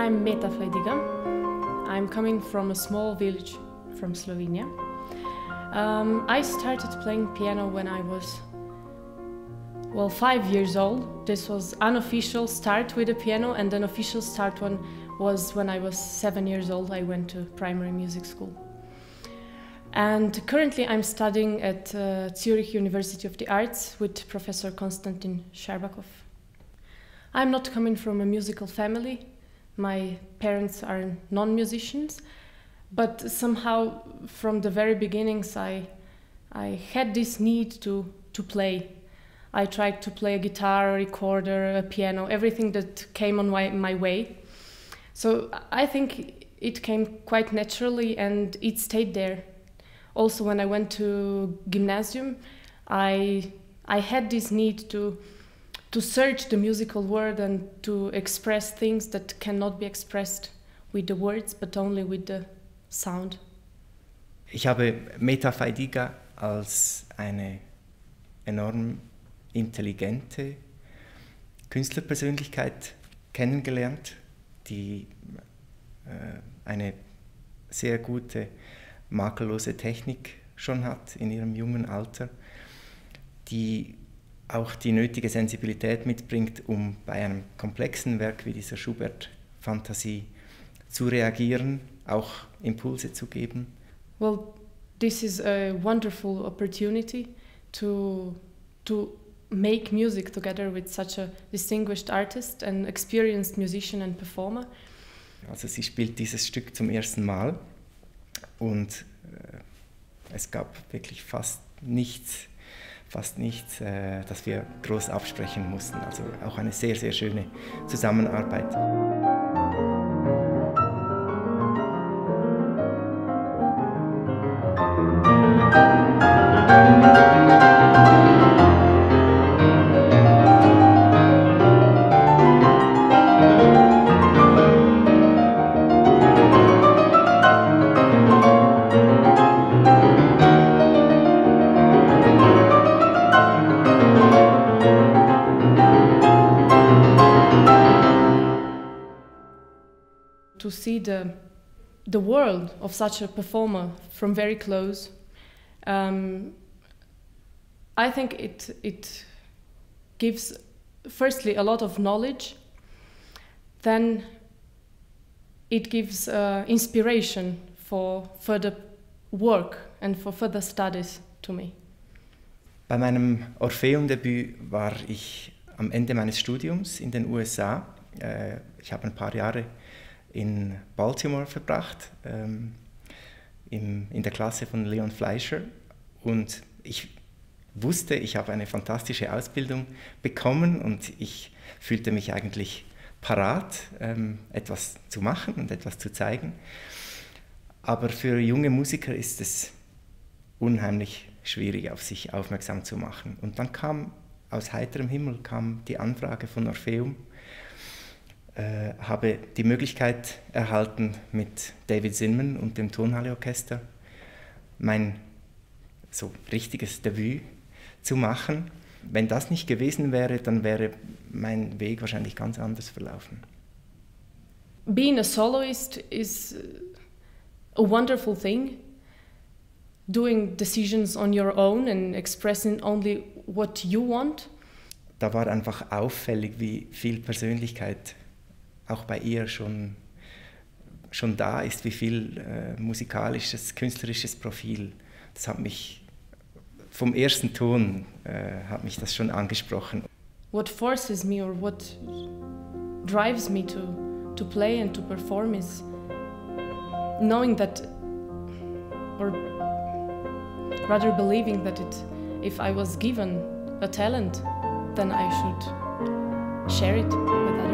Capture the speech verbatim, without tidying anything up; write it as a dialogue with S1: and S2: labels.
S1: I'm Meta Fajdiga. I'm coming from a small village from Slovenia. Um, I started playing piano when I was, well, five years old. This was unofficial start with the piano, and an official start one was when I was seven years old. I went to primary music school. And currently I'm studying at uh, Zurich University of the Arts with Professor Konstantin Sherbakov. I'm not coming from a musical family. My parents are non-musicians, but somehow from the very beginnings I, I had this need to, to play. I tried to play a guitar, a recorder, a piano, everything that came on my, my way. So I think it came quite naturally and it stayed there. Also, when I went to gymnasium, I, I had this need to, to search the musical world and to express things that cannot be expressed with the words, but only with the sound.
S2: Ich habe Meta Fajdiga als eine enorm intelligente Künstlerpersönlichkeit kennengelernt, die äh, eine sehr gute makellose Technik schon hat in ihrem jungen Alter, die auch die nötige Sensibilität mitbringt, um bei einem komplexen Werk wie dieser Schubert-Fantasie zu reagieren, auch Impulse zu geben.
S1: Well, this is a wonderful opportunity to, to make music together with such a distinguished artist and experienced musician and performer.
S2: Also sie spielt dieses Stück zum ersten Mal. Und äh, es gab wirklich fast nichts, fast nichts, äh, das wir groß absprechen mussten. Also auch eine sehr, sehr schöne Zusammenarbeit.
S1: To see the, the world of such a performer from very close, um, I think it, it gives firstly a lot of knowledge, then it gives uh, inspiration for further work and for further studies to me.
S2: Bei meinem Orpheum-Debüt war ich am Ende meines Studiums in den U S A. Äh, ich habe ein paar Jahre in Baltimore verbracht, ähm, im, in der Klasse von Leon Fleischer, und ich wusste, ich habe eine fantastische Ausbildung bekommen und ich fühlte mich eigentlich parat, ähm, etwas zu machen und etwas zu zeigen. Aber für junge Musiker ist es unheimlich schwierig, auf sich aufmerksam zu machen. Und dann kam aus heiterem Himmel kam die Anfrage von Orpheum. Äh, habe die Möglichkeit erhalten, mit David Zinman und dem Tonhalle-Orchester mein so richtiges Debüt zu machen. Wenn das nicht gewesen wäre, dann wäre mein Weg wahrscheinlich ganz anders verlaufen.
S1: Being a soloist is a wonderful thing. Doing decisions on your own and expressing only what you want.
S2: Da war einfach auffällig, wie viel Persönlichkeit auch bei ihr schon, schon da ist, wie viel äh, musikalisches, künstlerisches Profil. Das hat mich vom ersten Ton äh, hat mich das schon angesprochen.
S1: What forces me or what drives me to, to play and to perform is knowing that, or rather believing that it, if I was given a talent, then I should share it with others.